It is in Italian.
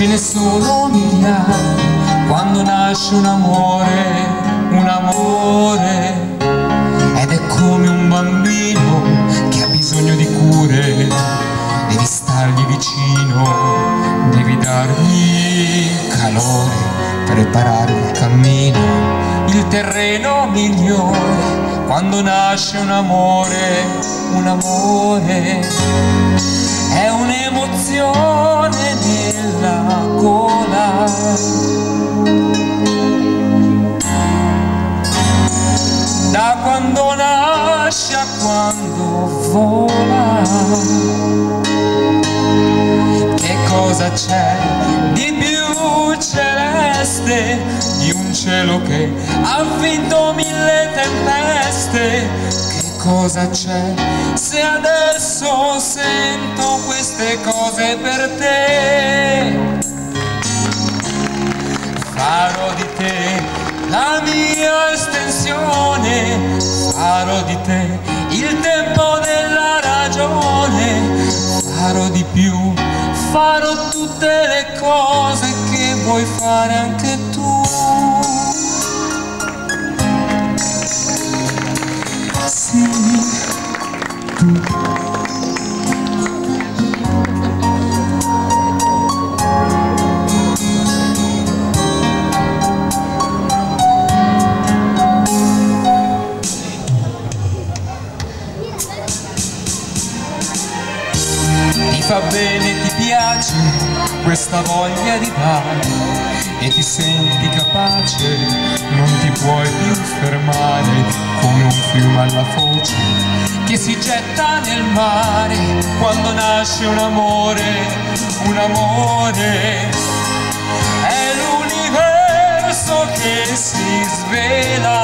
ce ne sono migliaia quando nasce un amore, ed è come un bambino che ha bisogno di cure, devi stargli vicino, devi dargli calore, preparare il cammino, il terreno migliore quando nasce un amore, è un'emozione nella gola. Da quando nasce a quando vola, che cosa c'è di più celeste di un cielo che ha vinto 1000 tempeste? Che cosa c'è se adesso sento queste cose per te? Farò di te la mia estensione, farò di te il tempo della ragione, farò di più, farò tutte le cose che vuoi fare anche tu. Sì, tu. Ti fa bene, ti piace questa voglia di dare e ti senti capace, non ti puoi più fermare, come un fiume alla foce che si getta nel mare quando nasce un amore, è l'universo che si svela.